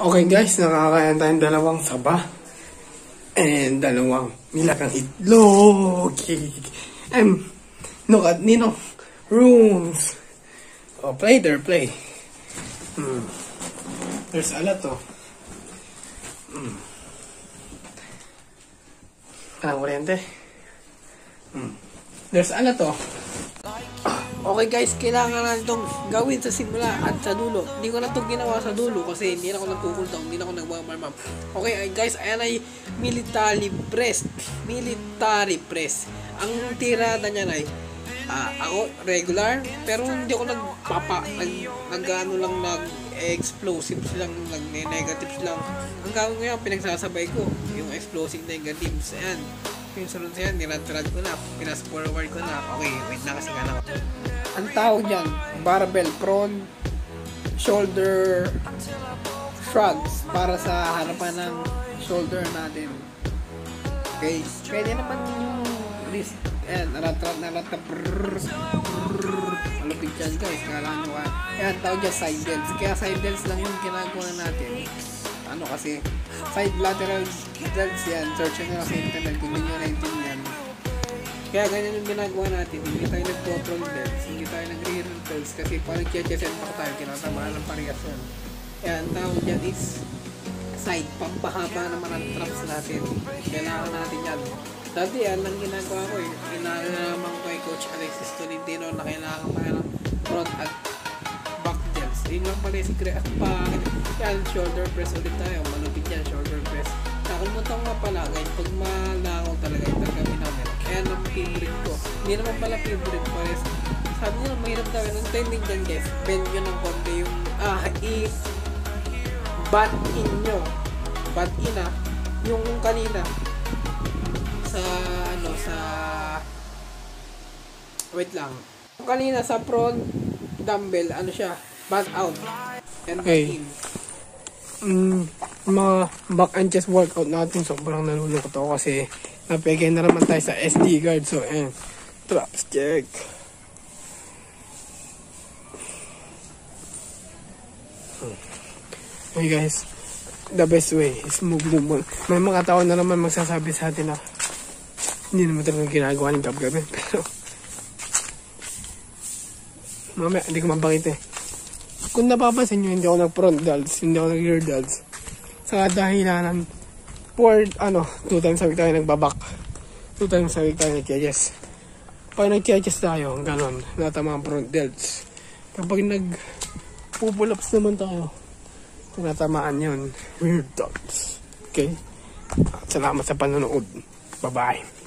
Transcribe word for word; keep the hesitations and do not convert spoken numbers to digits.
Okay guys, nakakain tayong dalawang saba and dalawang milakang itlog. And look at Nino rooms. Oh, play there, play. Hmm. There's a lot oh. Hmm. Ah, kuryente. Hmm. There's a lot oh. Okay guys, kailangan na itong gawin sa simula at sa dulo. Hindi ko na itong ginawa sa dulo kasi hindi na ako nagkukuldown, hindi na ako nagmamarm up. Okay guys, ayan ay military press. Military press. Ang tirada niya ay uh, ako regular, pero hindi ako nagpapa, nag, nag ano lang, nag-explosives lang, nag-negatives lang. Ang gawin ko yan, pinagsasabay ko yung explosive negatives. Ayan. Yung sunod siya, nirad-rad ko na, pinas-forward ko na. Okay, wait na kasi nga lang. Ang tawag dyan, barbell prone, shoulder shrugs para sa harapan ng shoulder natin. Okay, pwede naman yung wrist, ayan, narat-rat, narat-rat, malupit dyan guys, kailangan nyo ka. Ayan, tawag dyan side delts, kaya side delts lang yung ginagawa natin. Ano kasi, side lateral delts yan, search nyo na sa internet kung hindi nyo naintindihan. Kaya ganyan yung ginagawa natin, hindi tayo nag-control delts, hindi tayo nag-rear delts, kasi parang nag-chechen mo tayo, kinatamaan ng parehas yan. Kaya ang tawag dyan is side, pampahaba naman ang traps natin. Kailangan natin yan. Dati yan ang ginagawa ko eh, inalaman ko kay Coach Alexis Tolentino na kailangan pa ng front at back delts. Yun lang pala yung secret at pa, yan, shoulder press ulit tayo, malupit yan, shoulder press. Nakalimutan ko nga pala guys, pag malangaw talaga yung tagamin namin, kaya ang favorite ko, hindi naman pala favorite ko is, sabi nyo, mahirap daw yung trending dyan guys, bend nyo ng konti yung, ah, i bat in nyo, bat in ah, yung kanina, sa, ano, sa, wait lang, yung kanina sa front dumbbell, ano siya, bat out, and bat in. Mm, mga back and chest workout natin, sobrang nalulungkot ako kasi napigay na naman tayo sa S D guard. So eh, traps check. Hey guys, the best way is move move. May mga tao na naman magsasabi sa atin na hindi naman talaga ginagawa ng gabi-gabi, pero mamaya hindi ko mabakit eh. Kung napapansin nyo, hindi ako nag-front delts, hindi ako nag-rear delts. Sa dahilanan, for, ano, two times a week tayo nagbabak. Two times a week tayo nag-chest. Pag nag-chest tayo, ganon, natama ang front delts. Kapag nag-pull-ups naman tayo, tinatamaan yun, rear delts. Okay? Salamat sa panonood. Bye-bye.